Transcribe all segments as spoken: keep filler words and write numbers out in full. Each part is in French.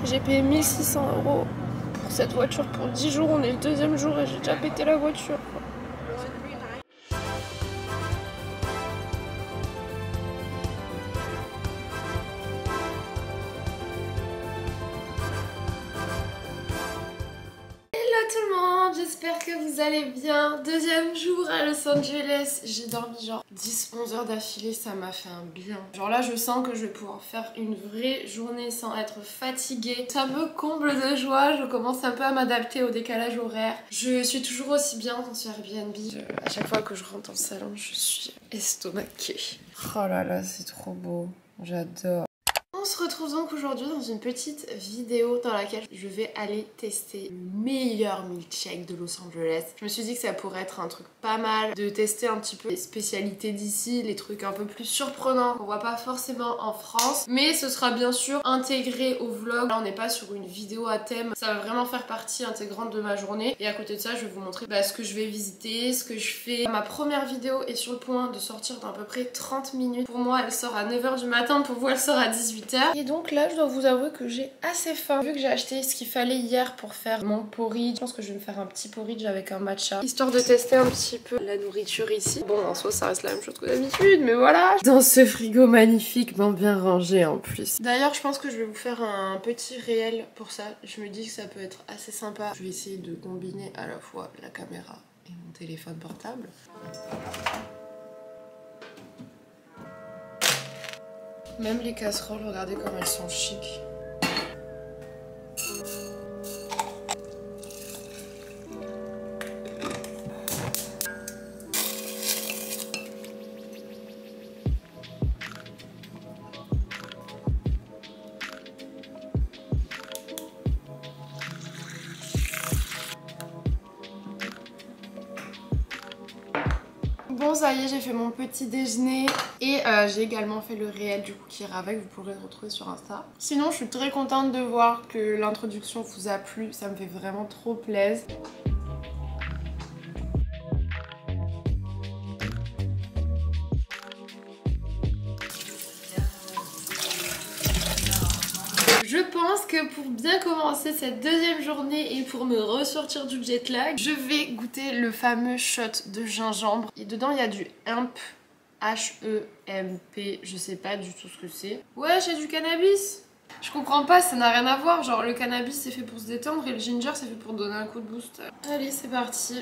J'ai payé mille six cents euros pour cette voiture pour dix jours. On est le deuxième jour et j'ai déjà pété la voiture. Tout le monde, j'espère que vous allez bien. Deuxième jour à Los Angeles. J'ai dormi genre dix onze heures d'affilée, ça m'a fait un bien. Genre là je sens que je vais pouvoir faire une vraie journée sans être fatiguée. Ça me comble de joie, je commence un peu à m'adapter au décalage horaire. Je suis toujours aussi bien dans ce Airbnb. Je, à chaque fois que je rentre dans le salon, je suis estomaquée. Oh là là, c'est trop beau, j'adore. On se retrouve donc aujourd'hui dans une petite vidéo dans laquelle je vais aller tester le meilleur milkshake de Los Angeles. Je me suis dit que ça pourrait être un truc pas mal de tester un petit peu les spécialités d'ici, les trucs un peu plus surprenants qu'on voit pas forcément en France. Mais ce sera bien sûr intégré au vlog. Là on n'est pas sur une vidéo à thème, ça va vraiment faire partie intégrante de ma journée. Et à côté de ça je vais vous montrer bah, ce que je vais visiter, ce que je fais. Ma première vidéo est sur le point de sortir dans à peu près trente minutes. Pour moi elle sort à neuf heures du matin, pour vous elle sort à dix-huit heures. Et donc là je dois vous avouer que j'ai assez faim. Vu que j'ai acheté ce qu'il fallait hier pour faire mon porridge, je pense que je vais me faire un petit porridge avec un matcha, histoire de tester un petit peu la nourriture ici. Bon en soi ça reste la même chose que d'habitude, mais voilà. Dans ce frigo magnifiquement bien rangé en plus. D'ailleurs je pense que je vais vous faire un petit réel pour ça. Je me dis que ça peut être assez sympa. Je vais essayer de combiner à la fois la caméra et mon téléphone portable. Même les casseroles, regardez comme elles sont chic. Bon ça y est, j'ai fait mon petit déjeuner et euh, j'ai également fait le réel du coup qui ira avec, vous pourrez le retrouver sur Insta. Sinon je suis très contente de voir que l'introduction vous a plu, ça me fait vraiment trop plaisir. Je pense que pour bien commencer cette deuxième journée et pour me ressortir du jet lag, je vais goûter le fameux shot de gingembre. Et dedans il y a du hemp, H E M P, je sais pas du tout ce que c'est. Ouais, j'ai du cannabis. Je comprends pas, ça n'a rien à voir. Genre le cannabis c'est fait pour se détendre et le ginger c'est fait pour donner un coup de boost. Allez, c'est parti.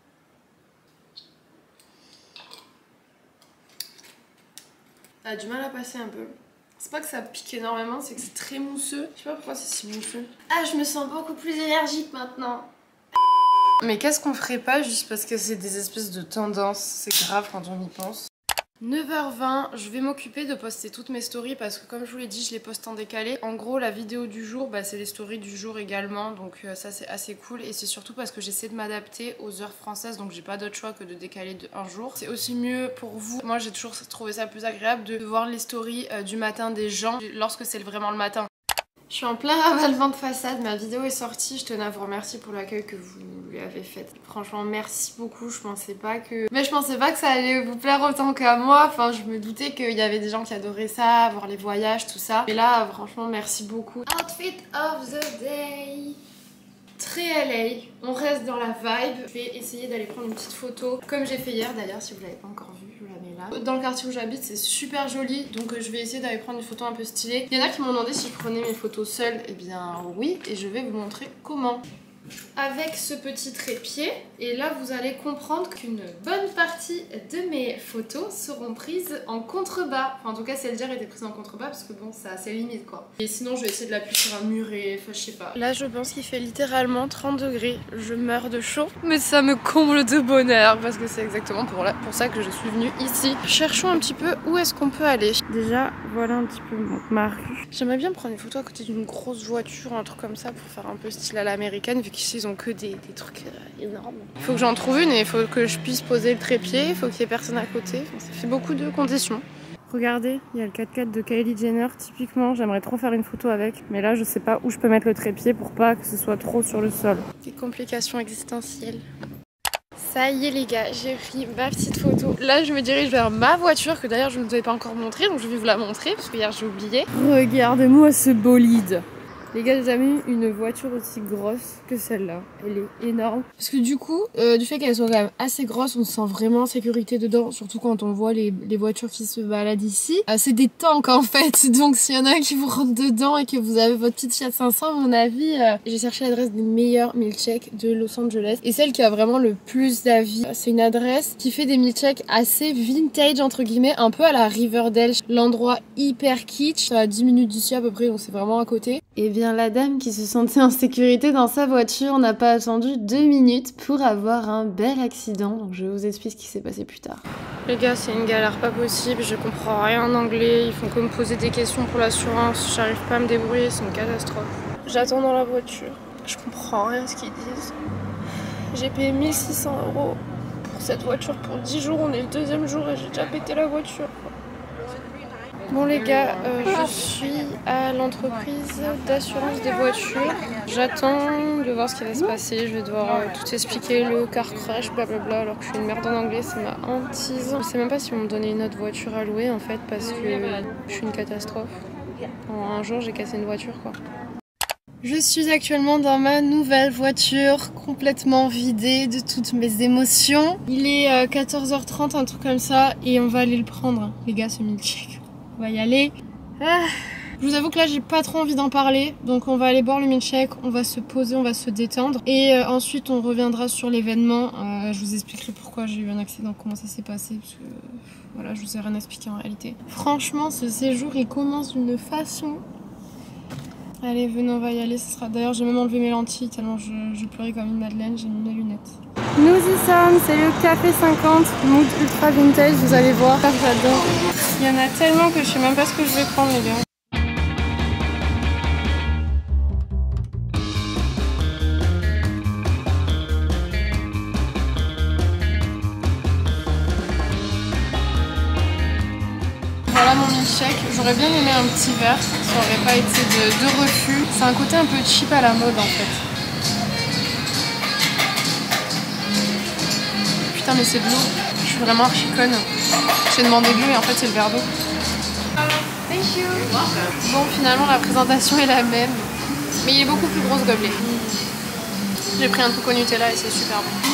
Ça a du mal à passer un peu. C'est pas que ça pique énormément, c'est que c'est très mousseux. Je sais pas pourquoi c'est si mousseux. Ah, je me sens beaucoup plus énergique maintenant. Mais qu'est-ce qu'on ferait pas juste parce que c'est des espèces de tendances? C'est grave quand on y pense. neuf heures vingt, je vais m'occuper de poster toutes mes stories parce que comme je vous l'ai dit, je les poste en décalé. En gros, la vidéo du jour, bah, c'est les stories du jour également, donc euh, ça c'est assez cool. Et c'est surtout parce que j'essaie de m'adapter aux heures françaises, donc j'ai pas d'autre choix que de décaler de un jour. C'est aussi mieux pour vous. Moi j'ai toujours trouvé ça plus agréable de voir les stories euh, du matin des gens lorsque c'est vraiment le matin. Je suis en plein ravalement de façade, ma vidéo est sortie, je tenais à vous remercier pour l'accueil que vous lui avez fait. Franchement merci beaucoup, je pensais pas que... Mais je pensais pas que ça allait vous plaire autant qu'à moi, enfin je me doutais qu'il y avait des gens qui adoraient ça, voir les voyages, tout ça. Et là franchement merci beaucoup. Outfit of the day. Très L A, on reste dans la vibe. Je vais essayer d'aller prendre une petite photo comme j'ai fait hier d'ailleurs, si vous l'avez pas encore vu, je vous la mets là. Dans le quartier où j'habite c'est super joli, donc je vais essayer d'aller prendre une photo un peu stylée. Il y en a qui m'ont demandé si je prenais mes photos seule, et eh bien oui, et je vais vous montrer comment. Avec ce petit trépied, et là vous allez comprendre qu'une bonne partie de mes photos seront prises en contrebas. Enfin en tout cas celle-là était prise en contrebas parce que bon ça a ses limites quoi. Et sinon je vais essayer de l'appuyer sur un mur et enfin je sais pas. Là je pense qu'il fait littéralement trente degrés, je meurs de chaud. Mais ça me comble de bonheur parce que c'est exactement pour, la... pour ça que je suis venue ici. Cherchons un petit peu où est-ce qu'on peut aller. Déjà voilà un petit peu ma rue. J'aimerais bien prendre une photo à côté d'une grosse voiture, un truc comme ça pour faire un peu style à l'américaine vu qu'ici ils ont que des, des trucs euh, énormes. Il faut que j'en trouve une et il faut que je puisse poser le trépied, il faut qu'il y ait personne à côté. Enfin, ça fait beaucoup de conditions. Regardez, il y a le quatre-quatre de Kylie Jenner, typiquement, j'aimerais trop faire une photo avec, mais là je sais pas où je peux mettre le trépied pour pas que ce soit trop sur le sol. Des complications existentielles. Ça y est les gars, j'ai pris ma petite photo. Là je me dirige vers ma voiture que d'ailleurs je ne vous avais pas encore montrée, donc je vais vous la montrer parce que hier j'ai oublié. Regardez-moi ce bolide. Les gars, j'ai jamais eu une voiture aussi grosse que celle-là. Elle est énorme. Parce que du coup, euh, du fait qu'elle soit quand même assez grosse, on se sent vraiment en sécurité dedans. Surtout quand on voit les, les voitures qui se baladent ici. Euh, c'est des tanks en fait. Donc s'il y en a un qui vous rentre dedans et que vous avez votre petite Fiat cinq cents, à mon avis, euh, j'ai cherché l'adresse des meilleurs milkshakes de Los Angeles. Et celle qui a vraiment le plus d'avis, c'est une adresse qui fait des milkshakes assez vintage entre guillemets, un peu à la Riverdale. L'endroit hyper kitsch, à dix minutes d'ici à peu près, donc c'est vraiment à côté. Et bien la dame qui se sentait en sécurité dans sa voiture n'a pas attendu deux minutes pour avoir un bel accident. Donc je vous explique ce qui s'est passé plus tard. Les gars, c'est une galère pas possible, je comprends rien en anglais, ils font que me poser des questions pour l'assurance, j'arrive pas à me débrouiller, c'est une catastrophe. J'attends dans la voiture, je comprends rien à ce qu'ils disent. J'ai payé mille six cents euros pour cette voiture pour dix jours, on est le deuxième jour et j'ai déjà pété la voiture. Bon les gars, euh, je suis à l'entreprise d'assurance des voitures. J'attends de voir ce qui va se passer. Je vais devoir euh, tout expliquer, le car crash, blablabla, alors que je suis une merde en anglais, c'est ma hantise. Je sais même pas si vont me donner une autre voiture à louer en fait, parce que je suis une catastrophe. En un jour, j'ai cassé une voiture quoi. Je suis actuellement dans ma nouvelle voiture, complètement vidée de toutes mes émotions. Il est euh, quatorze heures trente, un truc comme ça, et on va aller le prendre, les gars, ce milkshake. On va y aller. Ah, je vous avoue que là j'ai pas trop envie d'en parler, donc on va aller boire le milkshake, on va se poser, on va se détendre et euh, ensuite on reviendra sur l'événement. Euh, je vous expliquerai pourquoi j'ai eu un accident, comment ça s'est passé, parce que voilà, je vous ai rien expliqué en réalité. Franchement, ce séjour il commence d'une façon. Allez, venez, on va y aller. Ce sera... D'ailleurs, j'ai même enlevé mes lentilles tellement je, je pleurais comme une madeleine, j'ai mis mes lunettes. Nous y sommes, c'est le Café cinquante, mood ultra vintage, vous allez voir, j'adore. Il y en a tellement que je sais même pas ce que je vais prendre les gars. Voilà mon milkshake, j'aurais bien aimé un petit verre, ça aurait pas été de, de refus. C'est un côté un peu cheap à la mode en fait. Putain mais c'est de l'eau, je suis vraiment archi conne. J'ai demandé de l'eau et en fait c'est le verre d'eau. Thank you. Bon finalement la présentation est la même, mais il est beaucoup plus gros ce gobelet. J'ai pris un truc au Nutella et c'est super bon.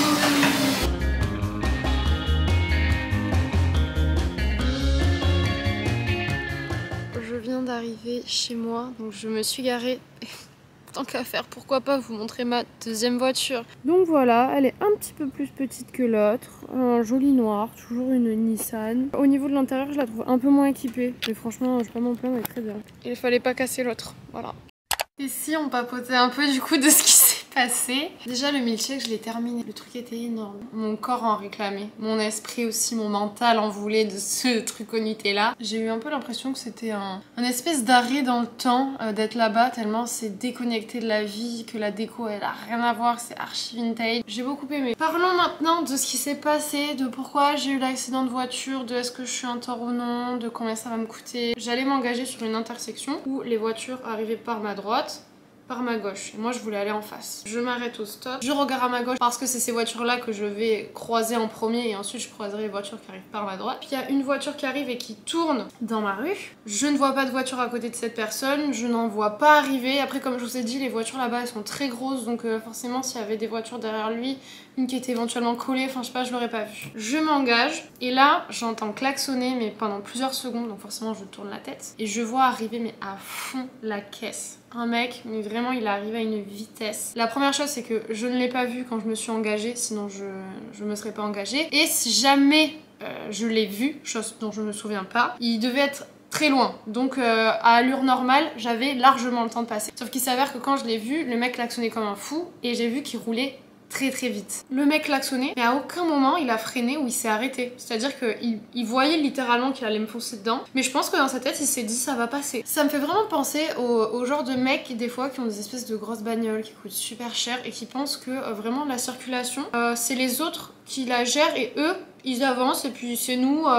Je viens d'arriver chez moi, donc je me suis garée. Tant qu'à faire, pourquoi pas vous montrer ma deuxième voiture. Donc voilà, elle est un petit peu plus petite que l'autre, un joli noir, toujours une Nissan. Au niveau de l'intérieur, je la trouve un peu moins équipée, mais franchement, je vais pas m'en plaindre, elle est très bien. Il fallait pas casser l'autre, voilà. Ici, on papotait un peu du coup de ce qui s'est passé. Déjà, le milkshake, je l'ai terminé. Le truc était énorme. Mon corps en réclamait. Mon esprit aussi, mon mental en voulait de ce truc au Nutella. J'ai eu un peu l'impression que c'était un, un espèce d'arrêt dans le temps euh, d'être là-bas, tellement c'est déconnecté de la vie, que la déco, elle a rien à voir, c'est archi vintage. J'ai beaucoup aimé. Parlons maintenant de ce qui s'est passé, de pourquoi j'ai eu l'accident de voiture, de est-ce que je suis un tort ou non, de combien ça va me coûter. J'allais m'engager sur une intersection où les voitures arrivaient par ma droite, par ma gauche. Et moi, je voulais aller en face. Je m'arrête au stop. Je regarde à ma gauche parce que c'est ces voitures-là que je vais croiser en premier et ensuite je croiserai les voitures qui arrivent par ma droite. Puis il y a une voiture qui arrive et qui tourne dans ma rue. Je ne vois pas de voiture à côté de cette personne. Je n'en vois pas arriver. Après, comme je vous ai dit, les voitures là-bas, elles sont très grosses. Donc euh, forcément, s'il y avait des voitures derrière lui, une qui était éventuellement collée, enfin je sais pas, je l'aurais pas vu. Je m'engage et là, j'entends klaxonner mais pendant plusieurs secondes. Donc forcément, je tourne la tête. Et je vois arriver mais à fond la caisse. Un mec, mais vraiment il est arrivé à une vitesse. La première chose c'est que je ne l'ai pas vu quand je me suis engagée, sinon je je me serais pas engagée. Et si jamais euh, je l'ai vu, chose dont je me souviens pas, il devait être très loin. Donc euh, à allure normale, j'avais largement le temps de passer. Sauf qu'il s'avère que quand je l'ai vu, le mec klaxonnait comme un fou et j'ai vu qu'il roulait très très vite. Le mec klaxonnait, mais à aucun moment il a freiné ou il s'est arrêté. C'est-à-dire qu'il il voyait littéralement qu'il allait me foncer dedans, mais je pense que dans sa tête il s'est dit ça va passer. Ça me fait vraiment penser au, au genre de mecs des fois qui ont des espèces de grosses bagnoles qui coûtent super cher et qui pensent que euh, vraiment la circulation, euh, c'est les autres qui la gèrent et eux ils avancent et puis c'est nous... Euh,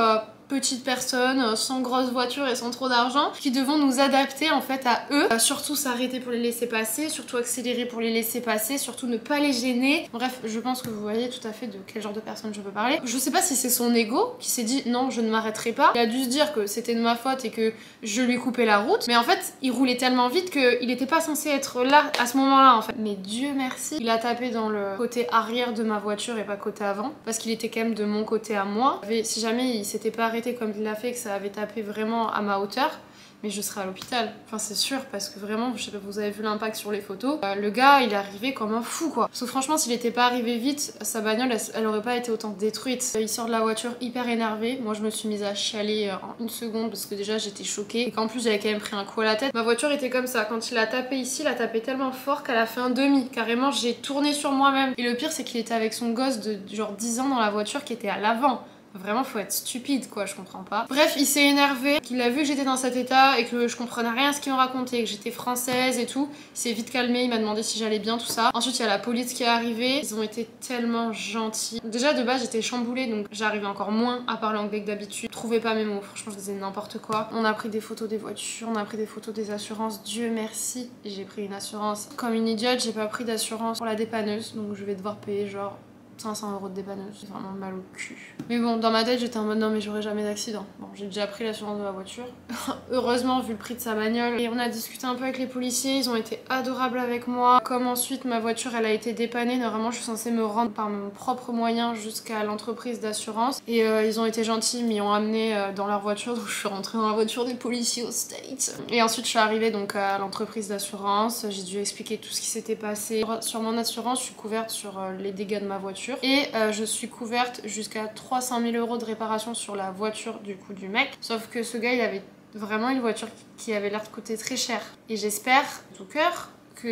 petites personnes sans grosse voiture et sans trop d'argent qui devons nous adapter en fait à eux, euh, surtout s'arrêter pour les laisser passer, surtout accélérer pour les laisser passer, surtout ne pas les gêner. Bref, je pense que vous voyez tout à fait de quel genre de personne je peux parler. Je sais pas si c'est son ego qui s'est dit non, je ne m'arrêterai pas. Il a dû se dire que c'était de ma faute et que je lui coupais la route, mais en fait il roulait tellement vite qu'il était pas censé être là à ce moment-là en fait. Mais Dieu merci, il a tapé dans le côté arrière de ma voiture et pas côté avant, parce qu'il était quand même de mon côté à moi. Si jamais il s'était pas arrêté comme il l'a fait, que ça avait tapé vraiment à ma hauteur, mais je serais à l'hôpital, enfin c'est sûr, parce que vraiment, je sais pas, vous avez vu l'impact sur les photos, euh, le gars il est arrivé comme un fou quoi. Parce que franchement s'il était pas arrivé vite, sa bagnole elle, elle aurait pas été autant détruite. Il sort de la voiture hyper énervé, moi je me suis mise à chialer en une seconde parce que déjà j'étais choquée et qu'en plus j'avais quand même pris un coup à la tête. Ma voiture était comme ça, quand il a tapé ici, il a tapé tellement fort qu'elle a fait un demi, carrément j'ai tourné sur moi-même. Et le pire c'est qu'il était avec son gosse de genre dix ans dans la voiture qui était à l'avant. Vraiment faut être stupide quoi, je comprends pas. Bref, il s'est énervé, qu'il a vu que j'étais dans cet état et que je comprenais rien à ce qu'il me racontait, que j'étais française et tout. Il s'est vite calmé, il m'a demandé si j'allais bien, tout ça. Ensuite il y a la police qui est arrivée, ils ont été tellement gentils. Déjà de base j'étais chamboulée donc j'arrivais encore moins à parler anglais que d'habitude. Je trouvais pas mes mots, franchement je disais n'importe quoi. On a pris des photos des voitures, on a pris des photos des assurances, Dieu merci. J'ai pris une assurance comme une idiote, j'ai pas pris d'assurance pour la dépanneuse donc je vais devoir payer genre cinq cents euros de dépanneuse, c'est vraiment mal au cul. Mais bon, dans ma tête, j'étais en mode non, mais j'aurai jamais d'accident. Bon, j'ai déjà pris l'assurance de ma voiture. Heureusement, vu le prix de sa bagnole. Et on a discuté un peu avec les policiers, ils ont été adorables avec moi. Comme ensuite, ma voiture, elle a été dépannée. Normalement, je suis censée me rendre par mon propre moyen jusqu'à l'entreprise d'assurance. Et euh, ils ont été gentils, m'y ont amené euh, dans leur voiture. Donc, je suis rentrée dans la voiture des policiers aux States. Et ensuite, je suis arrivée donc à l'entreprise d'assurance. J'ai dû expliquer tout ce qui s'était passé. Sur mon assurance, je suis couverte sur euh, les dégâts de ma voiture. Et euh, je suis couverte jusqu'à trois cent mille euros de réparation sur la voiture du coup du mec. Sauf que ce gars il avait vraiment une voiture qui avait l'air de coûter très cher. Et j'espère de tout cœur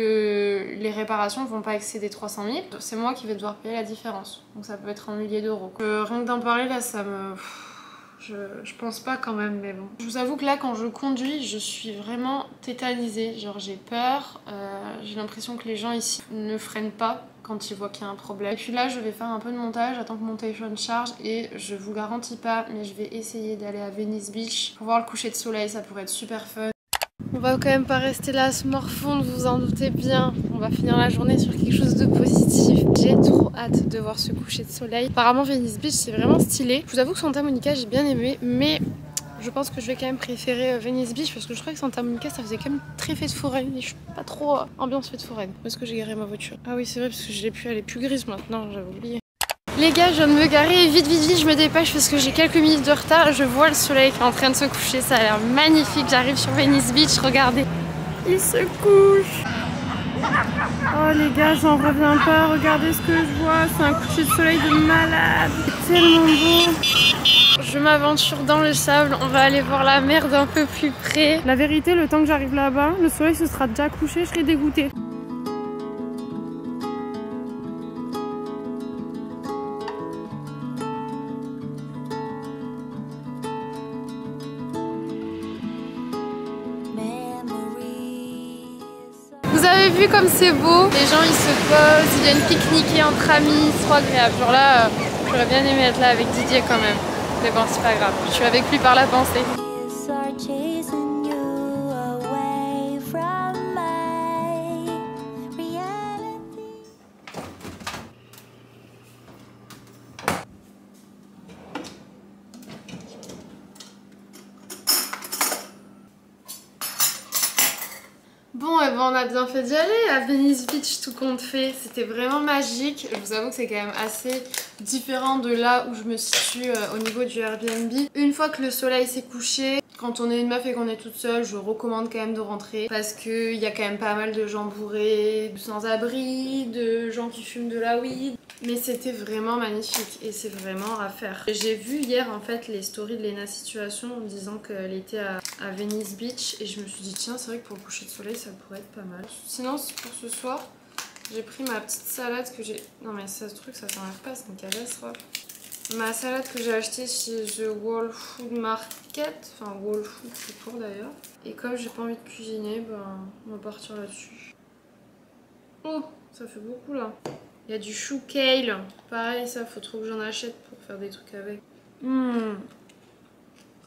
que les réparations vont pas excéder trois cent mille. C'est moi qui vais devoir payer la différence. Donc ça peut être un millier d'euros. Euh, rien que d'en parler là ça me... Je, je pense pas quand même, mais bon. Je vous avoue que là, quand je conduis, je suis vraiment tétanisée. Genre, j'ai peur. Euh, j'ai l'impression que les gens ici ne freinent pas quand ils voient qu'il y a un problème. Et puis là, je vais faire un peu de montage. J'attends que mon téléphone charge et je vous garantis pas, mais je vais essayer d'aller à Venice Beach pour voir le coucher de soleil. Ça pourrait être super fun. On va quand même pas rester là à se morfondre, vous vous en doutez bien. On va finir la journée sur quelque chose de positif. J'ai trop hâte de voir ce coucher de soleil. Apparemment Venice Beach c'est vraiment stylé. Je vous avoue que Santa Monica j'ai bien aimé, mais je pense que je vais quand même préférer Venice Beach parce que je crois que Santa Monica ça faisait quand même très fête foraine et je suis pas trop ambiance fête foraine. Où est-ce que j'ai garé ma voiture? Ah oui c'est vrai parce que je l'ai plus, elle est plus grise maintenant, j'avais oublié. Les gars, je viens de me garer, vite vite vite, je me dépêche parce que j'ai quelques minutes de retard. Je vois le soleil qui est en train de se coucher, ça a l'air magnifique. J'arrive sur Venice Beach, regardez. Il se couche. Oh les gars, j'en reviens pas, regardez ce que je vois. C'est un coucher de soleil de malade. C'est tellement beau. Je m'aventure dans le sable, on va aller voir la mer d'un peu plus près. La vérité, le temps que j'arrive là-bas, le soleil se sera déjà couché, je serai dégoûtée. Vous avez vu comme c'est beau, les gens ils se posent, ils viennent pique-niquer entre amis, c'est trop agréable. Genre là, euh, j'aurais bien aimé être là avec Didier quand même. Mais bon, c'est pas grave, je suis avec lui par la pensée. Bon, et ben on a bien fait d'y aller à Venice Beach, tout compte fait. C'était vraiment magique. Je vous avoue que c'est quand même assez différent de là où je me situe euh, au niveau du Airbnb. Une fois que le soleil s'est couché, quand on est une meuf et qu'on est toute seule, je recommande quand même de rentrer parce qu'il y a quand même pas mal de gens bourrés, sans-abri, de gens qui fument de la weed. Mais c'était vraiment magnifique et c'est vraiment à faire. J'ai vu hier en fait les stories de Lena Situation en disant qu'elle était à, à Venice Beach et je me suis dit tiens c'est vrai que pour le coucher de soleil ça pourrait être pas mal. Sinon pour ce soir j'ai pris ma petite salade que j'ai... Non mais ça ce truc ça s'enlève pas, c'est une catastrophe. Ma salade que j'ai achetée chez The Whole Food Market, enfin Whole Food c'est pour d'ailleurs. Et comme j'ai pas envie de cuisiner, ben on va partir là-dessus. Oh ça fait beaucoup là. Il y a du chou kale. Pareil, ça, faut trop que j'en achète pour faire des trucs avec. Mmh.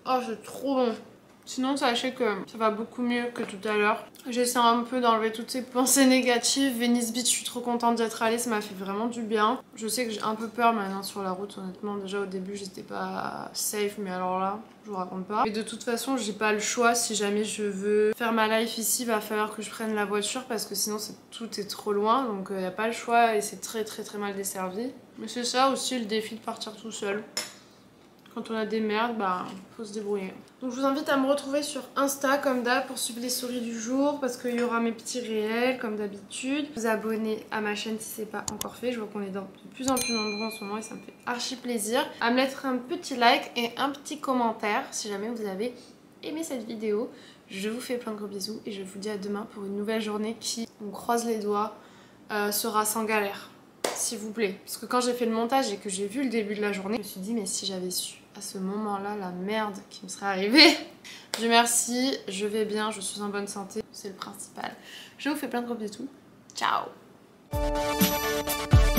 Oh, c'est trop bon. Sinon, sachez que ça va beaucoup mieux que tout à l'heure. J'essaie un peu d'enlever toutes ces pensées négatives. Venice Beach, je suis trop contente d'être allée, ça m'a fait vraiment du bien. Je sais que j'ai un peu peur maintenant sur la route, honnêtement. Déjà au début, j'étais pas safe, mais alors là, je vous raconte pas. Mais de toute façon, j'ai pas le choix. Si jamais je veux faire ma life ici, il va falloir que je prenne la voiture parce que sinon, c'est, tout est trop loin. Donc, il n'y a pas le choix et c'est très très très mal desservi. Mais c'est ça aussi le défi de partir tout seul. Quand on a des merdes, bah faut se débrouiller. Donc je vous invite à me retrouver sur Insta comme d'hab pour suivre les stories du jour parce qu'il y aura mes petits réels comme d'habitude. Vous abonner à ma chaîne si c'est pas encore fait. Je vois qu'on est de plus en plus nombreux en ce moment et ça me fait archi plaisir. À me mettre un petit like et un petit commentaire si jamais vous avez aimé cette vidéo. Je vous fais plein de gros bisous et je vous dis à demain pour une nouvelle journée qui, on croise les doigts, euh, sera sans galère. S'il vous plaît. Parce que quand j'ai fait le montage et que j'ai vu le début de la journée, je me suis dit mais si j'avais su à ce moment-là la merde qui me serait arrivée. Dieu merci, je vais bien, je suis en bonne santé, c'est le principal. Je vous fais plein de gros bisous. Ciao.